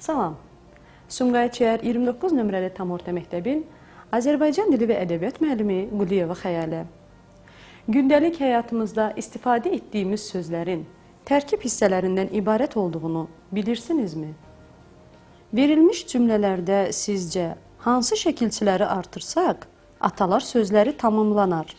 Salam. Sumqayıt 29 nömrəli tam orta məktəbin Azərbaycan dili və ədəbiyyat müəllimi Quliyeva Xəyalə. Gündəlik həyatımızda istifadə etdiyimiz sözlərin tərkib hissələrindən ibarət olduğunu bilirsinizmi? Verilmiş cümlələrdə sizcə hansı şəkilçiləri artırsaq, atalar sözləri tamamlanar?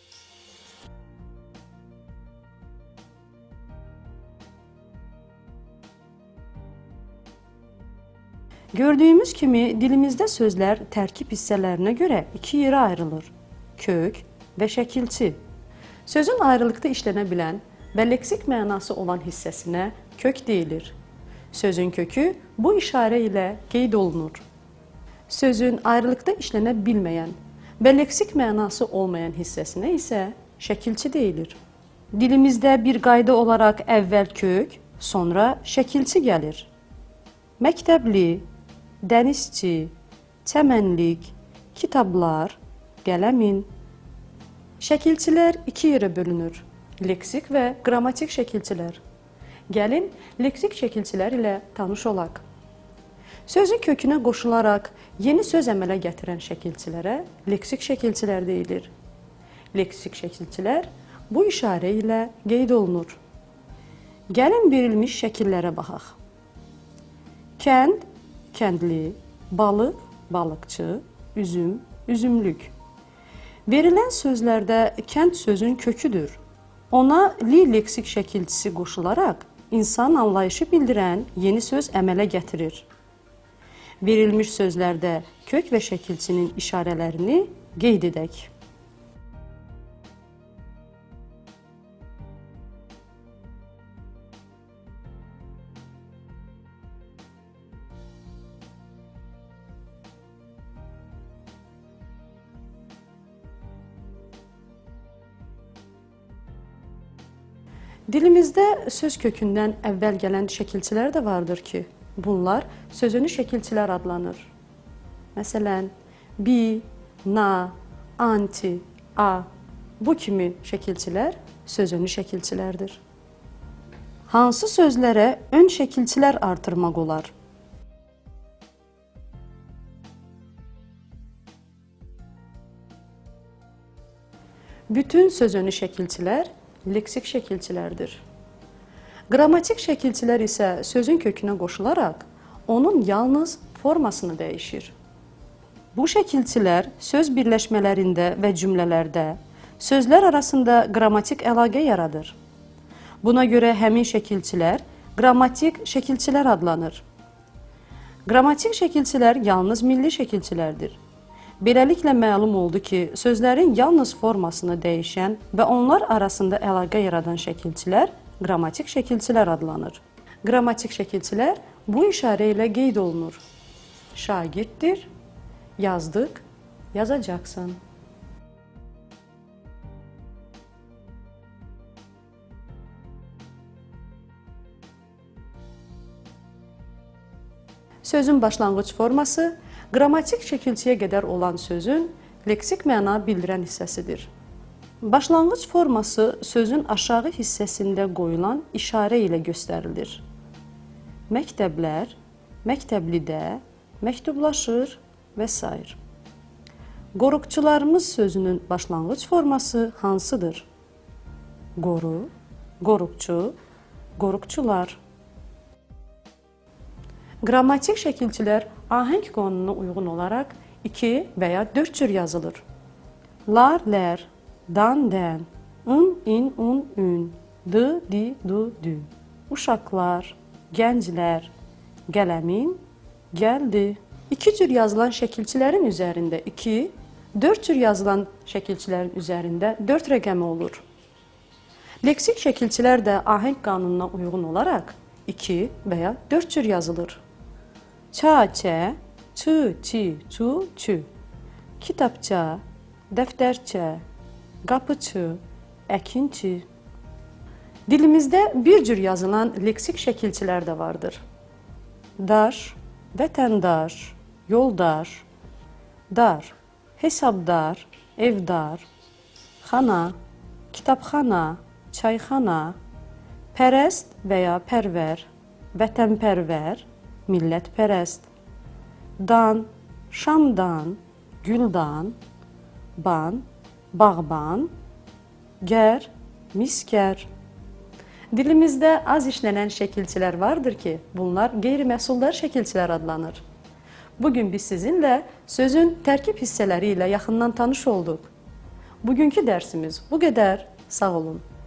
Gördüyümüz kimi dilimizdə sözlər tərkib hissələrinə görə iki yerə ayrılır: kök və şəkilçi. Sözün ayrılıqda işlənə bilən və leksik mənası olan hissəsinə kök deyilir. Sözün kökü bu işarə ilə qeyd olunur. Sözün ayrılıqda işlənə bilməyən və leksik mənası olmayan hissəsinə isə şəkilçi deyilir. Dilimizdə bir qayda olaraq əvvəl kök, sonra şəkilçi gəlir. Məktəbli, dənizçi, çəmənlik, kitablar, qələmin. Şəkilçilər iki yerə bölünür: leksik və qrammatik şəkilçilər. Gəlin, leksik şəkilçilər ilə tanış olaq. Sözün kökünə qoşularaq yeni söz əmələ gətirən şəkilçilərə leksik şəkilçilər deyilir. Leksik şəkilçilər bu işarə ilə qeyd olunur. Gəlin verilmiş şəkillərə baxaq. Kənd, kəndli, balıq, balıqçı, üzüm, üzümlük. Verilən sözlərdə kənd sözün köküdür. Ona li leksik şəkilçisi qoşularaq insan anlayışı bildirən yeni söz əmələ gətirir. Verilmiş sözlərdə kök və şəkilçinin işarələrini qeyd edək. Dilimizdə söz kökündən əvvəl gələn şəkilçilər də vardır ki, bunlar sözünü şəkilçilər adlanır. Məsələn, bi, na, anti, a. Bu kimi şəkilçilər sözünü şəkilçilərdir. Hansı sözlərə ön şəkilçilər artırmaq olar? Bütün sözünü şəkilçilər leksik şəkilçilərdir. Qrammatik şəkilçilər isə sözün kökünə qoşularaq onun yalnız formasını dəyişir. Bu şəkilçilər söz birləşmələrində və cümlələrdə sözlər arasında qrammatik əlaqə yaradır. Buna görə həmin şəkilçilər qrammatik şəkilçilər adlanır. Qrammatik şəkilçilər yalnız milli şəkilçilərdir. Beləliklə məlum oldu ki, sözlərin yalnız formasını dəyişən və onlar arasında əlaqə yaradan şəkilçilər qrammatik şəkilçilər adlanır. Qrammatik şəkilçilər bu işarə ilə qeyd olunur. Şagirddir, yazdıq, yazacaqsan. Sözün başlanğıc forması qrammatik şəkilçiyə qədər olan sözün leksik məna bildirən hissəsidir. Başlanğıc forması sözün aşağı hissəsində qoyulan işarə ilə göstərilir. Məktəblər, məktəblidə, məktublaşır və s. Qoruqçularımız sözünün başlanğıc forması hansıdır? Qoru, qoruqçu, qoruqçular. Qrammatik şəkilçilər ahəng qanununa uyğun olaraq 2 və ya 4 cür yazılır. Lar, lər, dan, dən, in, un, ün, d, di, du, dü. Uşaqlar, gənclər, qələmin, gəldi. 2 cür yazılan şəkilçilərin üzərində 2, 4 cür yazılan şəkilçilərin üzərində 4 rəqəmi olur. Leksik şəkilçilər də ahəng qanununa uyğun olaraq 2 və ya 4 cür yazılır. Ça, çə, çı, çi, çu, çü. Kitabça, dəftərçə, qapıçı, əkinçi. Dilimizdə bir cür yazılan leksik şəkilçilər də vardır. Daş, vətəndaş, yoldaş, dar, hesabdar, evdar, xana, kitabxana, çayxana, pərəst və ya pərvər, vətənpərvər, millətpərəst, dan, şamdan, güldan, ban, bağban, gər, miskər. Dilimizdə az işlənən şəkilçilər vardır ki, bunlar qeyri-məhsuldar şəkilçilər adlanır. Bugün biz sizinlə sözün tərkib hissələri ilə yaxından tanış olduq. Bugünkü dərsimiz bu qədər. Sağ olun.